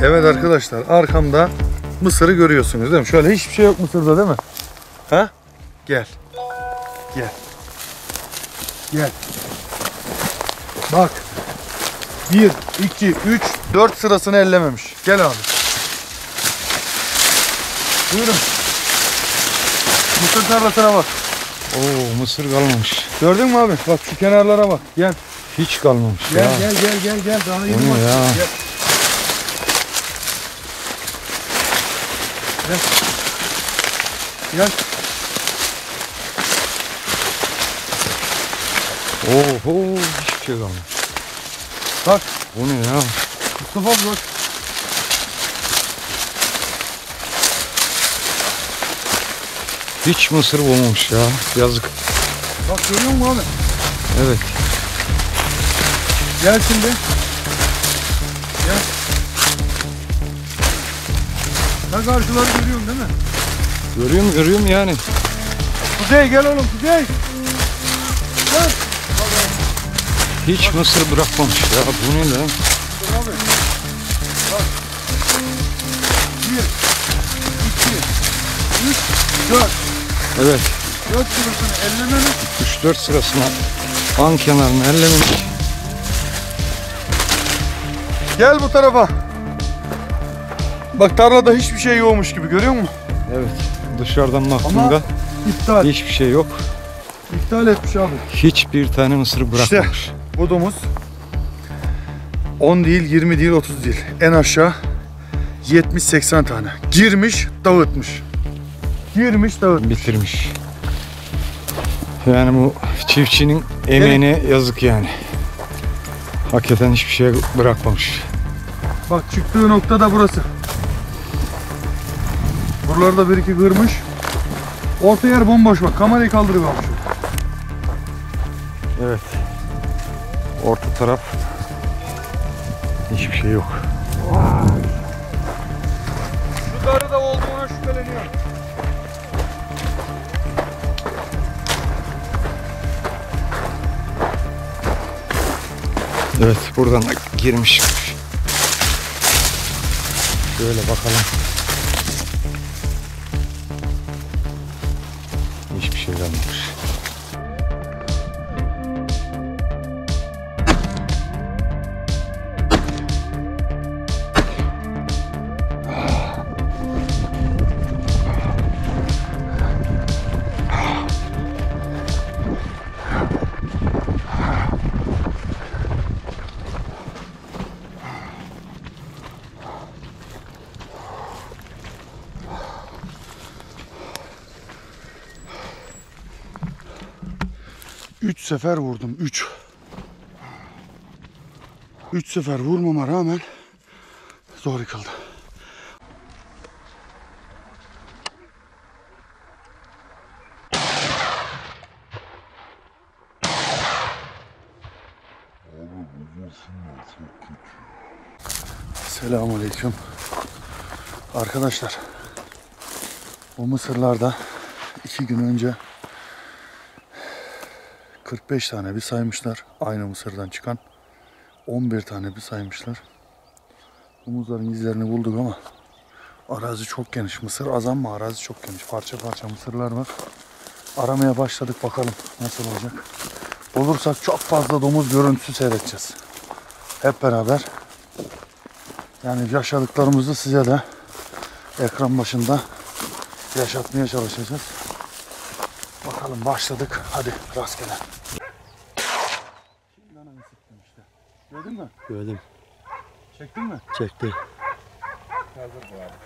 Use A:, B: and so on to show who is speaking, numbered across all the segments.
A: Evet arkadaşlar, arkamda mısırı görüyorsunuz değil mi? Şöyle hiçbir şey yok mısırda değil mi? Ha? Gel. Gel. Gel. Bak. 1, 2, 3, 4 sırasını ellememiş. Gel abi. Buyurun. Mısır tarlasına bak.
B: Oo, mısır kalmamış.
A: Gördün mü abi? Bak şu kenarlara bak. Gel.
B: Hiç kalmamış
A: Gel
B: ya.
A: gel. Daha iyi
B: O ne
A: bak.
B: ya?
A: Gel. Gel. Gel.
B: Oho, hiçbir şey kalmamış.
A: Bak.
B: O ne ya?
A: Mustafa abi bak.
B: Hiç mısır olmamış ya. Yazık.
A: Bak görüyor musun abi?
B: Evet.
A: Gel şimdi. Gel. Bak karşıları görüyorsun değil mi?
B: Görüyorum yani.
A: Kuzey gel oğlum Kuzey. Gel.
B: Hiç mısır bırakmamış ya. Bu ne lan?
A: Dur abi. Bak. 1, 2, 3, 4.
B: Evet.
A: 4 sırasını ellememiş.
B: 3-4 sırasına an kenarını ellememiş.
A: Gel bu tarafa. Bak tarlada hiçbir şey yokmuş gibi görüyor musun?
B: Evet. Dışarıdan
A: Ama
B: baktığımda
A: iptal.
B: hiçbir şey yok.
A: İptal etmiş abi.
B: Hiçbir tane mısır bırakmamış.
A: İşte bu domuz 10 değil, 20 değil, 30 değil. En aşağı 70-80 tane. Girmiş, dağıtmış. Girmiş, dağıtmış.
B: Bitirmiş. Yani bu çiftçinin emeğine yazık yani. Hakikaten hiçbir şey bırakmamış.
A: Bak çıktığı nokta da burası. Buralarda bir iki kırmış. Orta yer bomboş bak. Kamerayı kaldırıyor bak.
B: Evet. Orta taraf hiçbir şey yok.
A: Şu darı da olduğuna şüpheleniyor.
B: Evet, buradan da girmiş. Şöyle bakalım. Hiçbir şey kalmamış.
A: Üç sefer vurdum. 3 sefer vurmama rağmen zor yıkıldı. Selamünaleyküm. Arkadaşlar, bu mısırlarda 2 gün önce 45 tane bir saymışlar. Aynı mısırdan çıkan 11 tane bir saymışlar. Domuzların izlerini bulduk ama arazi çok geniş. Mısır az ama arazi çok geniş. Parça parça mısırlar var. Aramaya başladık, bakalım nasıl olacak. Bulursak çok fazla domuz görüntüsü seyredeceğiz. Hep beraber. Yani yaşadıklarımızı size de ekran başında yaşatmaya çalışacağız. Bakalım, başladık. Hadi rastgele. Şimdi ananı sıktım işte. Gördün mü?
B: Gördüm.
A: Çektin mi?
B: Çekti.
A: Hazır bu abi.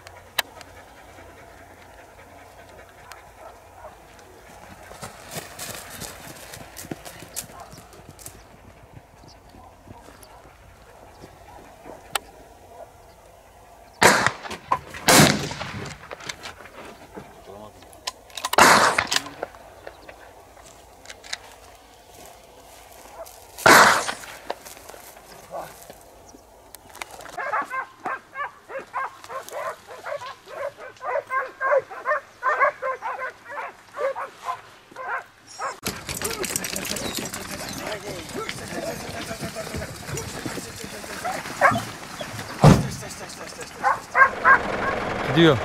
B: Gidiyor.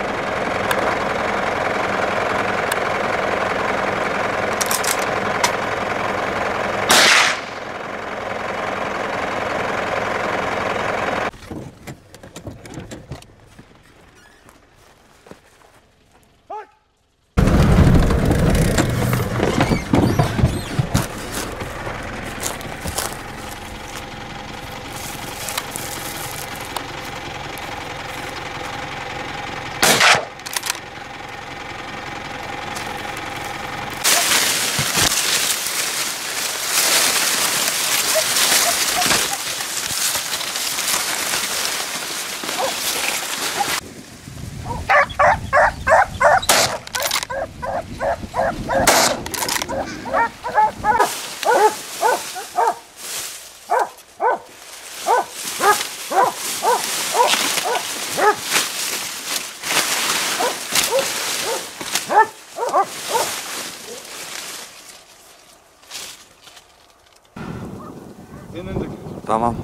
B: Tamam.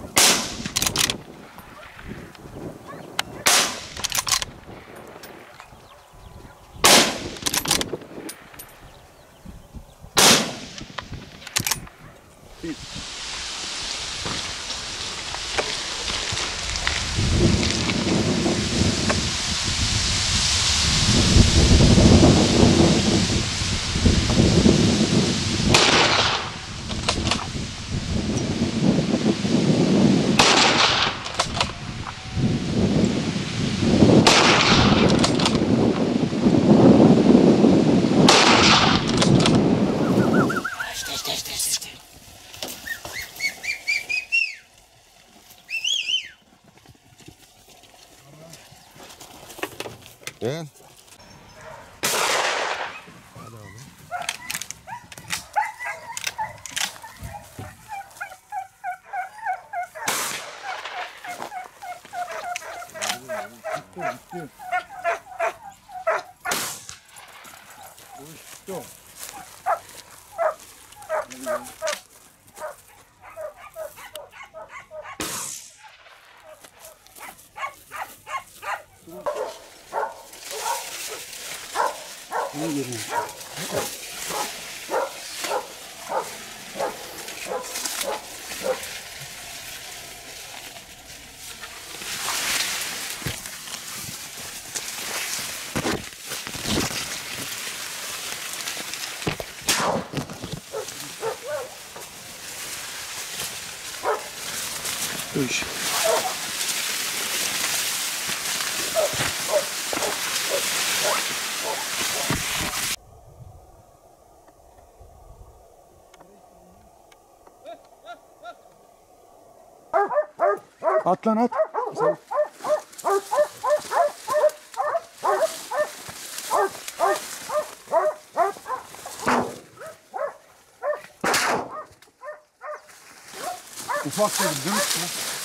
C: Gel.
A: Üç. At lan at. Sen... Ufak dedim değil mi?